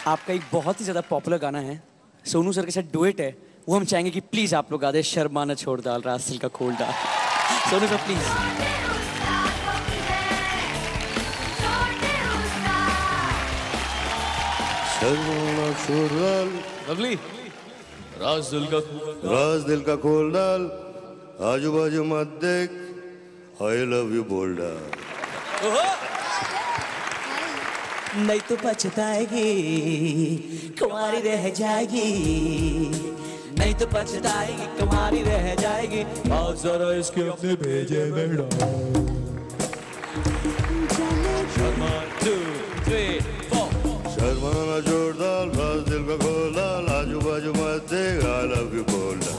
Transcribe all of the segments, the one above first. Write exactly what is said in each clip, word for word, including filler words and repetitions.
आपका एक बहुत ही ज्यादा पॉपुलर गाना है, सोनू सर के साथ डुएट है, वो हम चाहेंगे कि प्लीज आप लोग गा दे, शर्मा न छोड़ डाल रास दिल का खोल डाल। Sonu sir please. शर्मा न छोड़ डाल, लवली, राज दिल का राज दिल का खोल डाल, आजू बाजू मत देख, आई लव यू बोल डाल। नहीं तो पछताएगी, कुंवारी रह जाएगी, नहीं तो पछताएगी, कुंवारी रह जाएगी। आज जरा इसके अपने भेजे में डाल। Sharma two three four. Sharma न छोड़ डाल, राज दिल का खोल डाल, आजू बाजू मत देख, आई लव यू बोल डाल।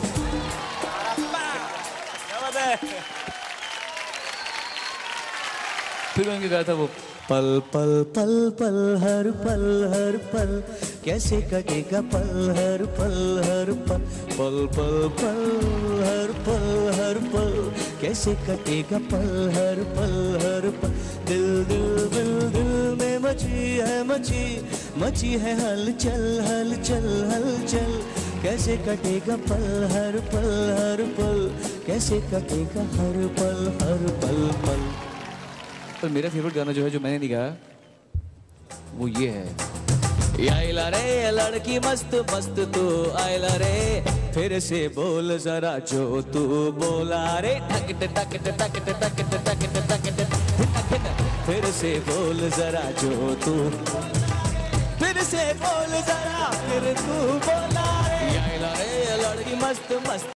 फिर मैंने गाया था वो पल पल पल पल हर पल हर पल कैसे कटेगा पल हर पल हर पल पल पल पल हर पल हर पल कैसे कटेगा पल हर पल हर पल। दिल दिल दिल दिल में मची है मची मची है हलचल हलचल हलचल कैसे कटेगा पल हर पल हर पल कैसे कटेगा हर पल हर पल पल। पर मेरा फेवरेट गाना जो है जो मैंने नहीं गाया वो ये है। आइला रे लड़की मस्त मस्त तू आइला रे फिर से बोल जरा जो तू बोला रे टक टक टक टक टक टक टक फिर से बोल जरा जो तू फिर से बोल जरा फिर तू बोला रे आइला रे लड़की मस्त मस्त